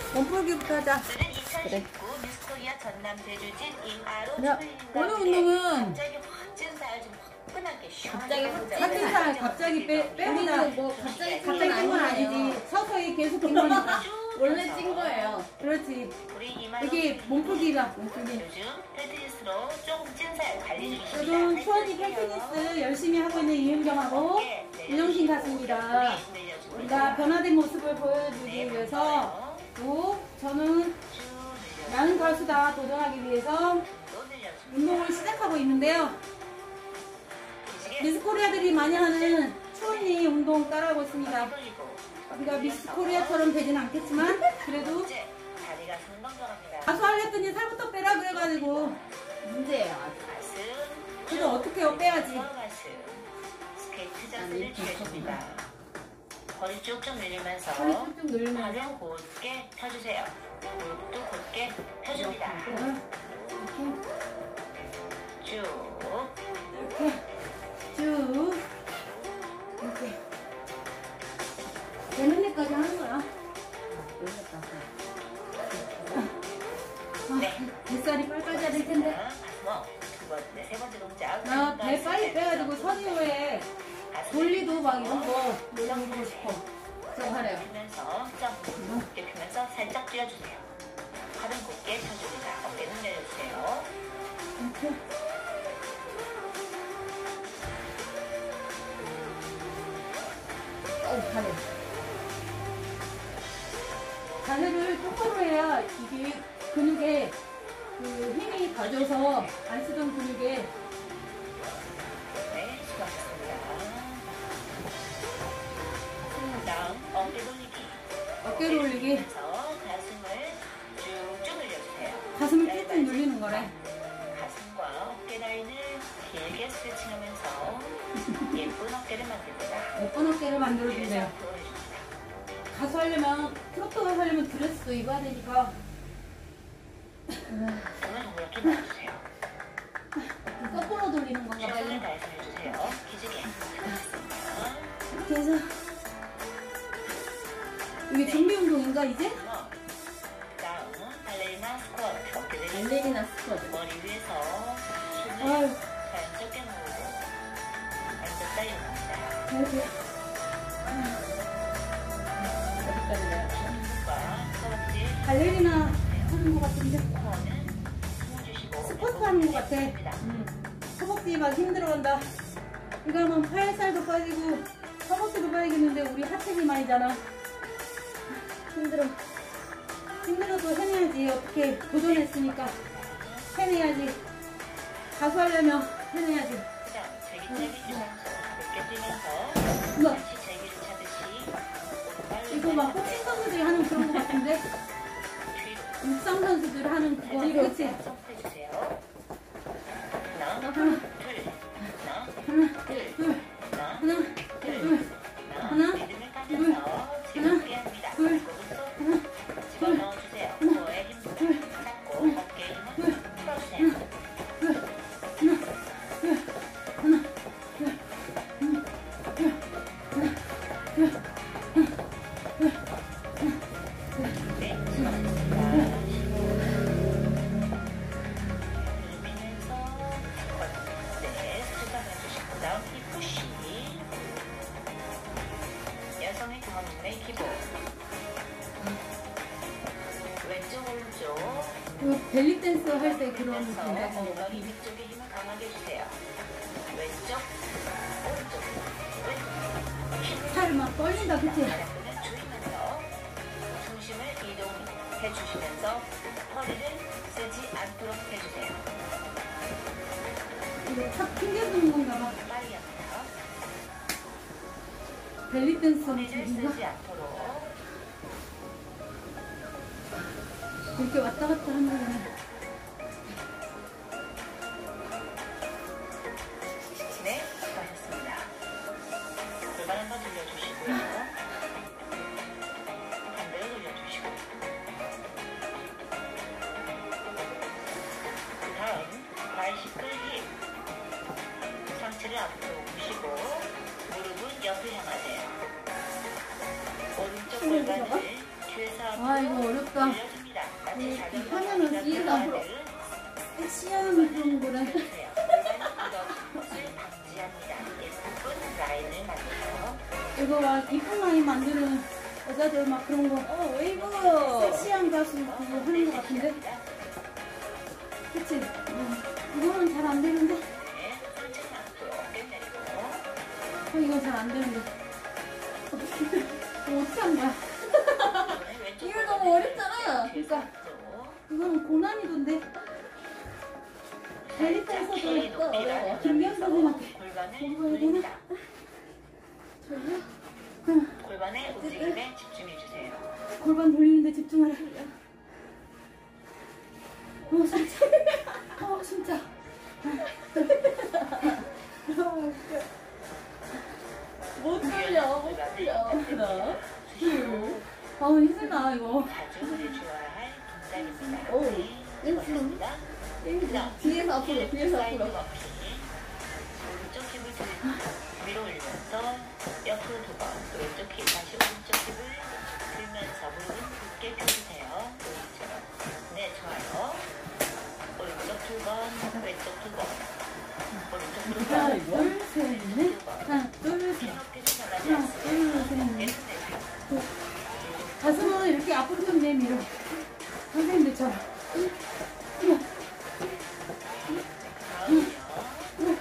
몸풀기부터 하자. 그래. 미스코리아 전남 제주진 임아로 오늘 운동은 갑자기 빼보자. 뭐 갑자기 찐 건 아니지. 서서히 계속 찐 거니까. 원래 찐 거예요. 그렇지. 이게 몸풀기가 몸풀기. 요즘 펠티니스로 조금 찐살 관리 중이십니다. 요즘 추원이 펠티니스 열심히 하고 있는 이은경하고 윤영신 같습니다. 우리가 변화된 모습을 보여주기 위해서 또 저는 나는 가수다 도전하기 위해서 운동을 시작하고 있는데요. 미스코리아들이 많이 하는 추언니 운동 따라하고 있습니다. 우리가 미스코리아처럼 되지는 않겠지만 그래도 가수 하려더니 살부터 빼라 그래가지고 문제예요. 그래도 어떻게 해요? 빼야지. 스케이트 자세를 취해줍니다. 허리 쭉쭉 늘리면서 팔을 곧게 펴주세요. 무릎도 곧게 펴줍니다. 쭉 이렇게 쭉 이렇게 되는 데까지 하는 거야. 뱃살이 빨빨해야 될 텐데. 세 번째 동작. 배 빨리 빼가지고 선이후에 돌리도 막 이런 거 놀라고 싶어. 저 하래요. 펴면서 곧게 펴면서 살짝 뛰어주세요. 팔은 곧게 펴줍니다. 어깨는 내려주세요. 이렇게. 잘해. 자세를 똑바로 해야 이게 근육에 그 힘이 가져서 안 쓰던 근육에. 네, 수고하셨습니다. 다음 어깨 돌리기. 어깨를 올리기. 가슴을 쭉쭉 늘려주세요. 가슴을 쭉쭉 눌리는 거래. 가슴과 어깨 라인을 길게 스트레칭하면서 예쁜 어깨를 만듭니다. 예쁜 어깨를 만들어준대요. 가수 하려면 트로트 가수 하려면 드레스도 입어야 되니까. 오늘 동작 좀 놔주세요. 거꾸로 돌리는 건가 봐요. 최선을 다해서 해주세요. 기지개. 이렇게 해서. 이게 준비 운동인가 이제? 다음은 발레리나 스쿼트. 어깨를 발레리나 스쿼트. 머리 위에서 숨을 아유. 자연스럽게 모으고 앉았다 일어납니다. 이렇게. 어디까지 내요? 손과 허벅지, 발레리나 하는 것 같은데. 코어는 숨어주시고 스쿼트 하는 것 같아. 허벅지 막 힘들어간다. 이거 하면 팔살도 빠지고 허벅지도 빠지겠는데 우리 하체 비만이잖아. 힘들어. 힘들어도 해내야지. 어떻게 도전했으니까 해내야지. 가수 하려면 해내야지. 그다음 제기차기 유산소 가볍게 뛰면서 우와. 다시 제기를 차듯이 이거 막 복싱 선수들이 하는 그런 것 같은데. 뒤로 육상 선수들 하는 그거. 그치? 점프해주세요. 하나, 하나, 둘, 하나, 둘, 하나, 둘, 하나, 리듬을 타면서 즐겁게 합니다. 오른손 집어넣어주세요. 코어에 힘을 잡고 어깨에 힘을 풀어주세요. 네, 수고하셨습니다. 누르면서 네, 수직감 해주시고 다음 힙 푸시. 여성의 경험의 기본. 왼쪽 오른쪽. 이거 벨리 댄스 할 때 그런 그래서 동작. 엉덩이 위쪽에 힘을 강하게 주세요. 왼쪽 오른쪽 왼쪽 팔 막 떨린다, 그치? 발끝을 조이면서 중심을 이동해 주시면서 허리를 쓰지 않도록 해주세요. 이거 탁 튕겨주는 건가 봐. 빨리 합니다. 벨리 댄스 허리를 인가? 쓰지 않도록. 이렇게 왔다 갔다 하는 거네. 네, 수고하셨습니다. 골반 한번 돌려주시고요. 반대로 돌려주시고. 그 다음 발씩 끌기. 상체를 앞으로 오시고 무릎은 옆을 향하세요. 오른쪽 골반을 뒤에서 아, 이거 어렵다. 늘려줍니다. 마치 이 자전거 화면은 달리던 이해가 안 동안을 섹시한 그런 거래. 해주세요. 골반이 굳어지는 것을 방지합니다. 예쁜 라인을 만들어요. 이거 막 이쁜 라인 만드는 여자들 막 그런 거. 웨이브. 섹시한 가수 그거 하는 거 같은데? 그치? 이거는 잘 안 되는데? 네, 손등 앞으로 어깨 내리고 이건 잘 안 되는데. 이거 어떻게 하는 거야? 오늘 왼쪽 이거 너무 어렵잖아. 그러니까 앞으로 이거는 고난이도인데. 벨리트에서도 키 높이가 어려워. 김미연 선생님한테 골반을 공부해야 돌립니다. 저기요? 골반의 움직임에 집중해 주세요. 골반 돌리는데 집중하라. 진짜. 진짜. 못 돌려. 못 돌려. 하나. 힘들다, 이거. 자주 해줘야 할 동작입니다. 오, 네, 수고하셨습니다. 뒤에서 앞으로. 뒤에서 사이드 앞으로. 버피. 오른쪽 힙을 위로 올리면서 옆으로 두 번. 또 왼쪽 힙 다시 오른쪽 힙을 들면서 무릎은 굳게 펴주세요. 오른쪽. 네, 좋아요. 오른쪽 두 번, 왼쪽 두 번. 오른쪽 두 하나, 번. 둘, 셋, 넷. 하나, 둘, 셋. 이렇게 변하지 하나, 않습니다. 둘, 셋, 넷. 예쁜 내쉬고. 가슴은 이렇게 앞으로 좀 내밀어. 선생님들처럼. 다음은요.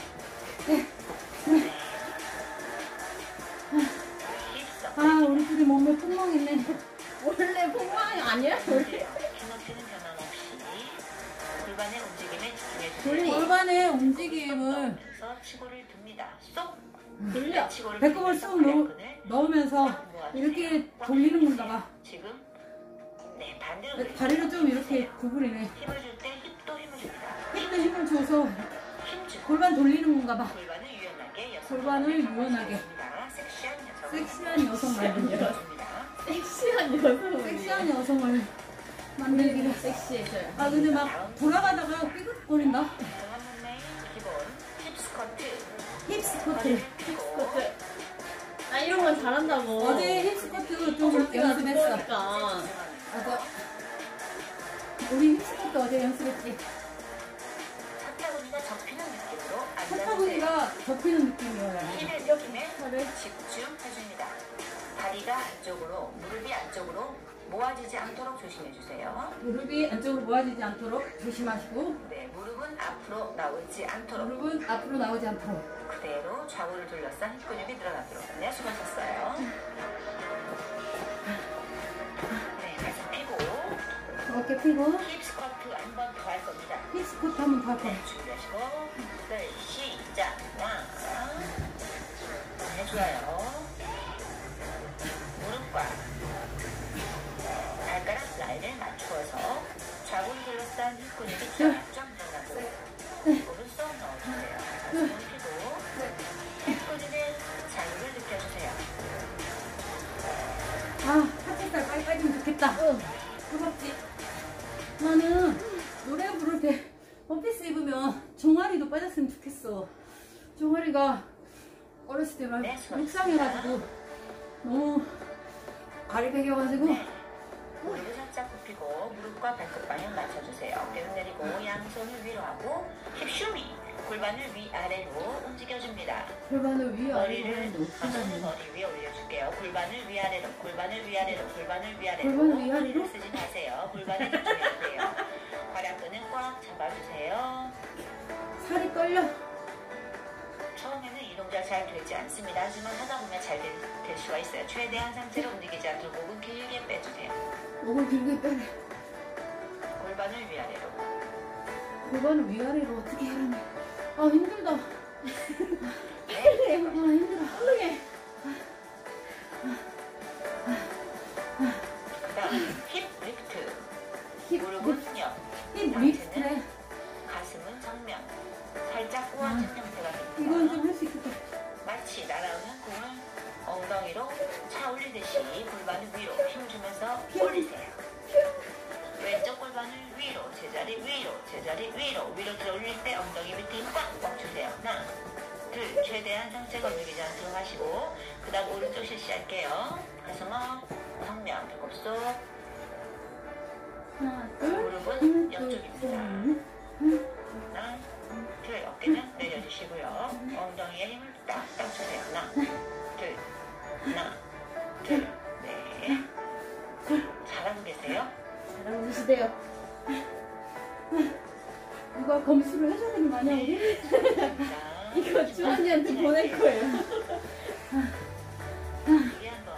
우리 둘이 몸에 풍망했네. 원래 폭망이 아니야? 키높이는 변함없이 골반의 움직임에 집중해주세요. 돌리. 골반의 움직임을 그래서 치고를 듭니다. 쏙! 돌려. 치고를 배꼽을 들면서 쑥 발끈을 넣으면서 꽉 모아주세요. 이렇게 꽉 돌리는 건가 모아주세요. 봐. 지금 네, 반대로 다리를 좀 이렇게 구부리네. 힘을 줄 때 힙도 힘을 줍니다. 힙도 힘을 줘서 힘 주고 골반 돌리는 건가 봐. 골반을 유연하게 골반을 유연하게. 섹시한 여성 섹시한 여성 말입니다. 섹시한 여성. 섹시한 여성을 만들기를. 섹시해져요. 근데 막 돌아가다가 삐걱거린다. 동안 몸매의 기본 힙 스쿼트 힙 스쿼트. 허리를 펴고 스쿼트. 이런 건 잘한다고. 어제 힙 스쿼트 좀 연습했어. 그러니까. 맞아. 우리 힙 스쿼트 어제 연습했지. 사타구니가 접히는 느낌으로 앉아주세요. 사타구니가 접히는 느낌이어요. 힘의 느낌에 집중해줍니다. 다리가 안쪽으로, 무릎이 안쪽으로 모아지지 않도록 조심해주세요. 무릎이 안쪽으로 모아지지 않도록 조심하시고, 네, 무릎은 앞으로 나오지 않도록 무릎은 앞으로 나오지 않도록. 그대로 좌우를 둘러싼 힙 근육이 늘어나도록. 네, 수고하셨어요. 네, 가슴 펴고 어깨 펴고 힙 스쿼트 한 번 더 할 겁니다. 힙 스쿼트 한번 더 할 거야. 네, 준비하시고 둘, 시작. 하나. 네, 좋아요. 무릎과 발가락 라인을 맞추어서 좌우를 둘러싼 힙 근육이 쫙쫙 늘어나고 무릎 쏙 넣어주세요. 가슴을 펴고 힙 근육의 자유를 느껴주세요. 팔뚝살 빨리 빠지면 좋겠다. 무섭지? 나는 노래 부를 때 원피스 입으면 종아리도 빠졌으면 좋겠어. 종아리가 어렸을 때 막 네, 수고하셨습니다. 묵상해가지고 너무 발이 베겨가지고 네. 무릎을 살짝 굽히고 무릎과 발끝 방향 맞춰주세요. 어깨를 내리고 양손을 위로 하고 힙 슈미 골반을 위아래로 움직여줍니다. 골반을 위아래로 머리를 하는데 어떻게 손을 하는 거야? 머리 위에 올려줄게요. 골반을 위아래로 골반을 위아래로 골반을 위아래로 골반을 위아래로? 허리를 쓰지 마세요. 골반에 집중해주세요. 괄약근은 꽉 잡아주세요. 살이 떨려. 처음에는 이 동작 잘 되지 않습니다. 하지만 하다 보면 잘 될 수가 있어요. 최대한 상체로 움직이지 않도록 목은 길게 빼주세요. 목을 길게 빼래. 골반을 위아래로. 골반을 위아래로 어떻게 하라니? 힘들다. 네. 힘들어. 훌륭해. 그다음 힙 리프트. 힙 무릎은 옆, 힙 상체는 리프트래. 가슴은 정면. 살짝 꼬아진 형태가 이건 됩니다. 좀 할 수 있겠다. 마치 날아오는 공을 엉덩이로 차 올리듯이 골반을 위로 힘을 주면서 올리세요. 왼쪽 골반을 위로, 제자리 위로, 제자리 위로, 위로 들어 올릴 때 엉덩이 밑에 힘 꽉꽉 주세요. 하나, 둘, 최대한 상체가 움직이지 않도록 하시고 그 다음 오른쪽 실시할게요. 가슴 업, 정면, 배꼽 속 하나, 둘. 무릎은 하나, 둘, 옆쪽입니다. 셋. 하나, 둘, 어깨는 내려주시고요. 엉덩이에 힘을 딱딱 주세요. 하나, 둘, 하나, 둘, 네. 잘하고 계세요? 잘하고 계시대요. 누가 검수를 해줘야 되는 거 아니야, 우리? 자, 이거 주원이한테 보낼 거예요. 우리 한번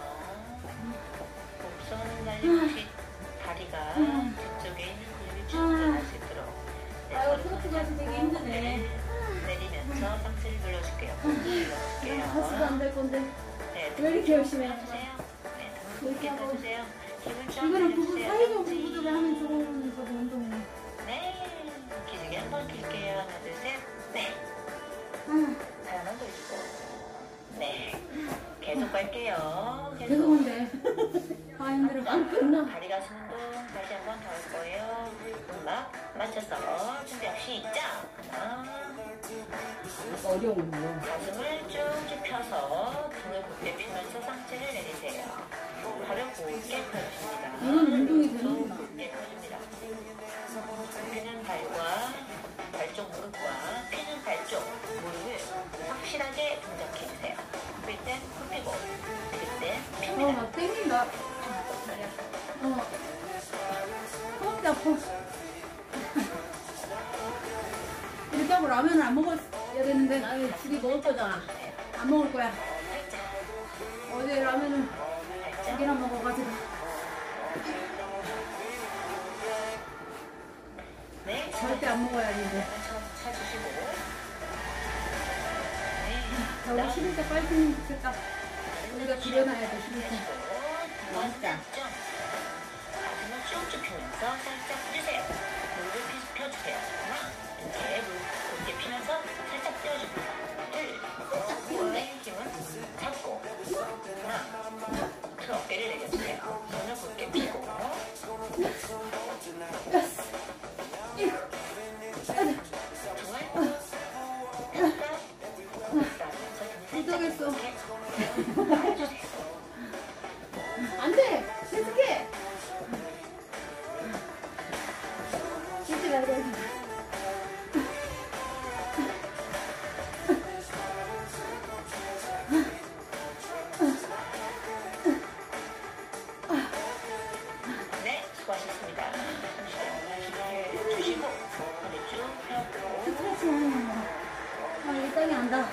곡선 달린 뒤 다리가 뒤쪽에 있는 근육이 쭉 늘어날 수 있도록 아유, 트로트 자세 되게 힘드네. 내리면서 상체를 눌러줄게요. 하수도 눌러줄게요. 안 될 건데. 네, 왜 이렇게 열심히 해? 펴주세요. 네, 등을 깊게 펴주세요. 힘을 쫙 이거는 부부 내려주세요. 사이좋은 부부들이 하면 좋은 저거 운동이네. 네, 기지개 한번 길게요. 하나, 둘, 셋. 네, 아, 발 한번 돌리고. 네, 계속 갈게요. 계속 계속. 온대. 아, 힘들어. 안 끝나. 다리 가슴 운동 다시 한번 더 할 거예요. 음악 맞춰서 준비합 시작. 하나, 어려운 거. 가슴을 쭉쭉 펴서 등을 곧게 펴면서 상체를 내리세요. 발을 곧게 펴줍니다. 이건 운동이 또 되는구나. 곧게 펴줍니다. 펴는 발과 발쪽 무릎과 펴는 발쪽 무릎을 확실하게 동작해주세요. 쉴땐코 펴고 들땐 핍니다. 막 땡긴다. 허벅지 아파. 이렇게 하고 라면을 안 먹었어야 되는데 나는 둘이 먹을 거잖아. 안 먹을 거야. 살짝 어제 라면을 살짝 2개나 먹어가지고. 네, 절대 안 먹어야 하는데. 쳐주시고. 자, 우리 11대 빨리 했으면 좋겠다. 우리가 기려놔야 돼, 11대. 진짜. 가슴을 쭉쭉 펴면서 살짝 펴주세요. 무릎을 펴주세요. 하나, 이렇게 무릎 곧게 펴면서 살짝 펴줍니다. 둘, 손의 힘은 잡고. 하나, 그 어깨를 내려주세요. 손을 곧게 펴고. 못하겠어. 안 돼! 계속해! 잊지 말고 해. 네, 수고하셨습니다. 잠시만요. 주시고, 허리 쭉 펴고. 스트레칭 하는 거. 아, 일당이 안다.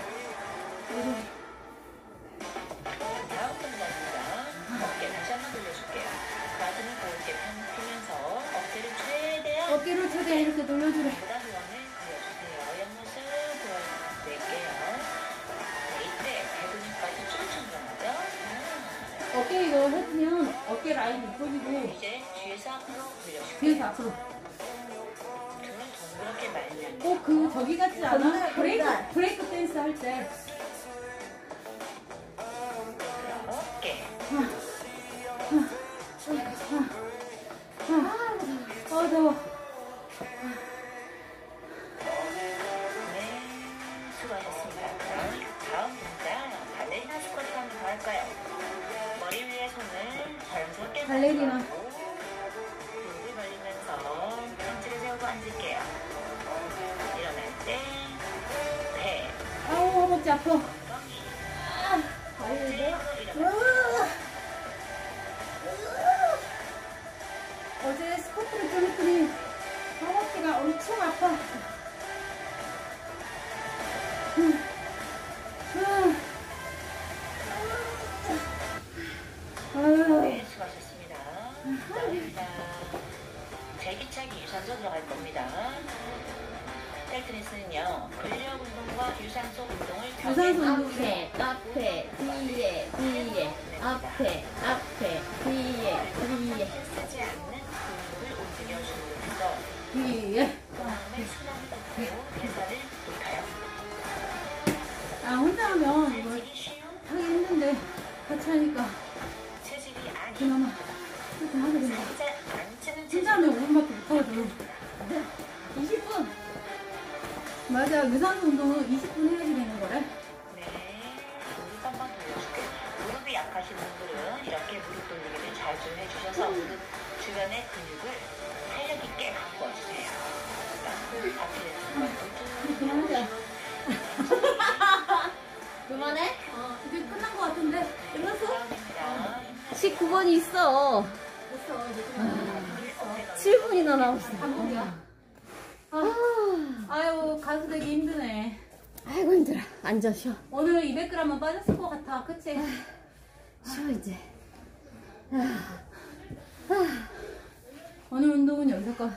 다음 동작입니다. 어깨 다시 한번 돌려줄게요. 가슴을 곧게 펴면서 어깨를 최대한 어깨를 최대한 이렇게 돌려주래. 보다 후원을 그려주세요. 옆모습 보여드릴게요. 네, 이때 배근육까지 쭉 늘어나죠? 어깨 이거 해주면 어깨 라인 이뻐지고 이제 뒤에서 앞으로 돌려줄게요. 뒤에서 앞으로. 등을 동그랗게 말면 꼭 그 저기 같지 않아? 브레이크 댄스 할 때. 어깨 더워. 네, 수고하셨습니다. 다음 동작 발레리나 스쿼트 한번 더 할까요? 머리 위에 손을 자연스럽게 발레리나. 무릎을 벌리면서 상체를 세우고 앉을게요. 일어날 때 배, 아우, 허벅지 아파. 엉덩이, 일어나. 어제 스쿼트를 좀 했더니 허벅지가 엄청 아파. 네, 수고하셨습니다. 자, 제기차기 유산소 들어갈 겁니다. 셀트니스는요, 근력 운동과 유산소 운동을 유산소 운동. 앞에, 앞에, 뒤에, 뒤에, 앞에, 앞에, 뒤에, 뒤에. 쓰지 않는 근육을 움직여주면서 뒤에. 마음의 순환도 대사를 높여요. 아, 혼자 하면 이걸 체질이 쉬운 하기 힘든데 같이 하니까 체질이 아닌 그나마 조금 하게 된다. 살짝 안 치는 혼자 체질. 하면 5분밖에 못하거든. 20분. 맞아, 유산소 운동은 20분 해야지 되는 거래. 네, 무릎 한번 돌려줄게요. 무릎이 약하신 분들은 이렇게 무릎 돌리기를 자주 해주셔서 무릎 주변의 근육을 탄력 있게 바꿔주세요. 그만하자. 그만해? 이제 끝난 것 같은데? 끝났어? 19번이 있어. 됐어. 이제 끝났어. 7분이나 남았어. 반복이야. 아유, 가수 되기 힘드네. 아이고 힘들어. 앉아 쉬어. 오늘 200g은 빠졌을 것 같아. 그치? 쉬어 이제. 오늘 운동은 여기서 거.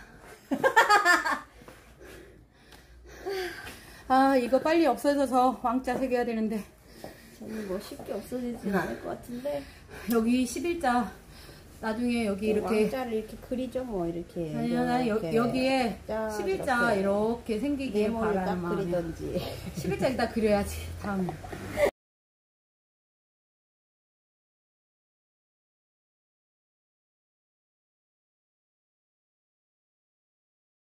아, 이거 빨리 없어져서 왕자 새겨야 되는데. 저는 뭐 쉽게 없어지진 않을 것 같은데. 여기 11자. 나중에 여기 이렇게. 왕자를 이렇게 그리죠 뭐 이렇게. 아니요, 나 이렇게 여기에 자, 11자 이렇게 생기길 네모를 바라는 딱 마음에. 그리던지. 11자 일단 그려야지. 다음에.